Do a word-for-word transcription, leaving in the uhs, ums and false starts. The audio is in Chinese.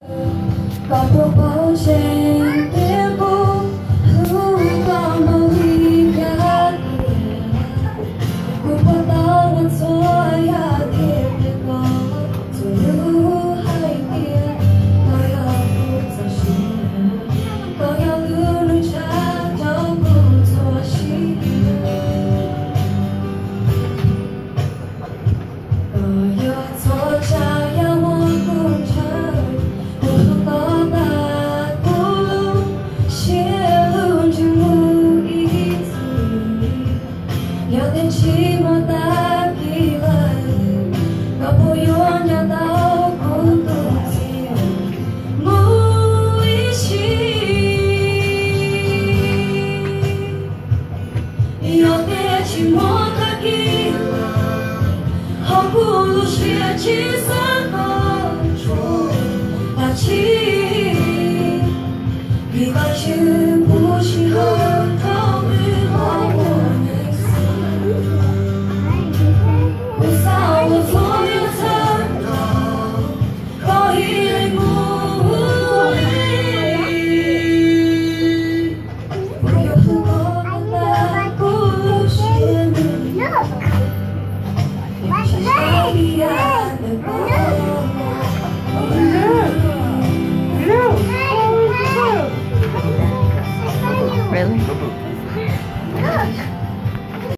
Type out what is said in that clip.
搞不好先别不路光某一个夜，如果到我左呀天边光，左路海边，高要不早些，高要路路茶都不作息，高要做茶呀我不成。 有点寂寞打起来，搞不用要到孤独寂寞一起。有点寂寞打起来，好不如写几首歌，打起。